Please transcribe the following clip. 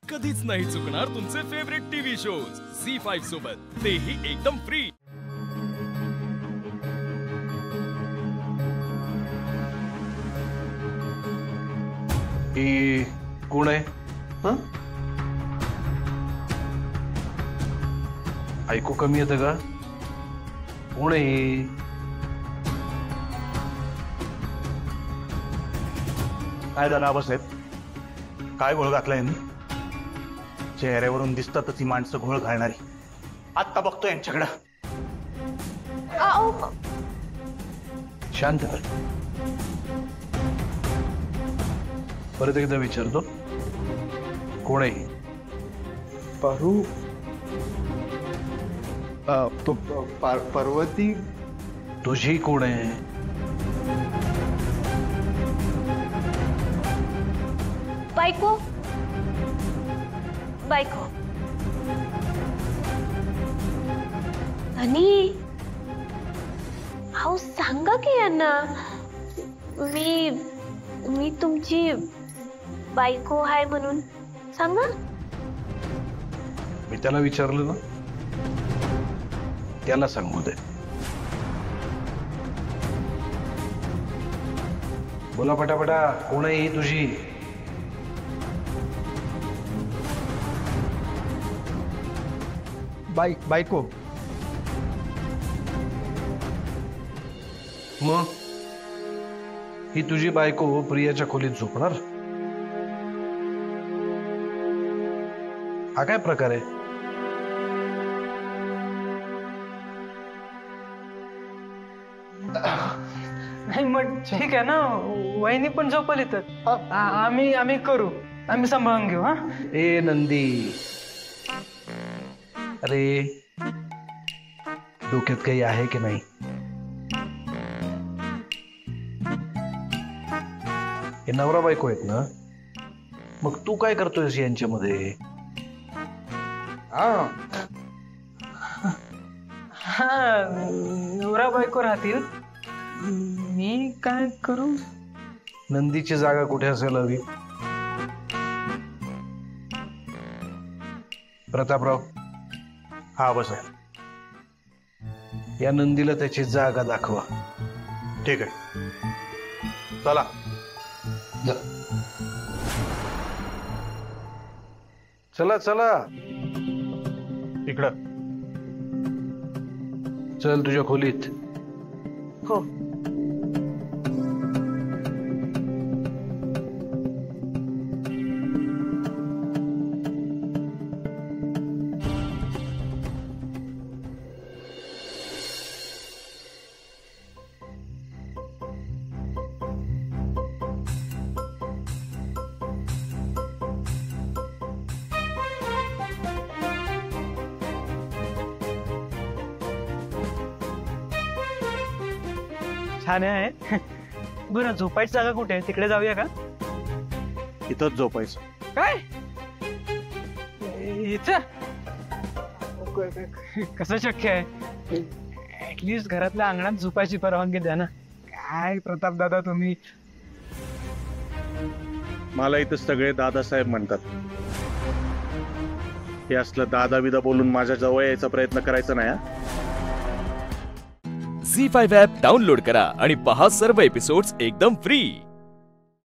कधीच नाही चुकणार तुमचे फेवरेट टीव्ही शोज झी5 सोबत, तेही एकदम फ्री। ही कोण आहे? हं? ऐकू कमी येतं का? कोण आहे ही? काय झालं आबासाहेब? काय घोळ घातला यांनी? चेहऱ्यावरून दिसतातच ही माणसं घोळ घालणारी। आत्ता बघतो यांच्याकडं। शांत कर। परत एकदा विचारतो, कोण आहे ही? पारू पर्वती तुझी कोण आहे? बायको बायको आणि अहो सांगा की यांना मी तुमची बायको आहे म्हणून सांगा। मी त्याला विचारलं ना, त्याला सांगू दे। बोला पटापटा, कोण आहे ही तुझी? बायको। मग ही तुझी बायको प्रियाच्या खोलीत झोपणार? हा काय प्रकार आहे? नाही मग ठीक आहे ना, वहिनी पण झोपली तर आम्ही करू, आम्ही सांभाळून घेऊ। हा ए नंदी, अरे डोक्यात काही आहे की नाही? हे नवरा बायको आहेत ना, मग तू काय करतोयस यांच्यामध्ये? हा नवरा बायको राहतील, मी काय करू? नंदीची जागा कुठे असेल हवी? प्रतापराव, हा आबासाहेब, या नंदीला त्याची जागा दाखवा। ठीक आहे, चला। चला चला, इकडं चल तुझ्या खोलीत। हो छान आहे। बरं झोपायची जागा कुठे आहे? तिकडे जाऊया का? इथंच झोपायचं। काय इथं? कसं शक्य आहे? ऍटलिस्ट घरातल्या अंगणात झोपायची परवानगी द्या ना। काय प्रताप दादा तुम्ही? मला इथं सगळे दादासाहेब म्हणतात। हे असलं दादा बिदा बोलून माझ्या जवळ यायचा प्रयत्न करायचा नाही। झी5 ॲप डाउनलोड करा आणि पहा सर्व एपिसोड्स एकदम फ्री।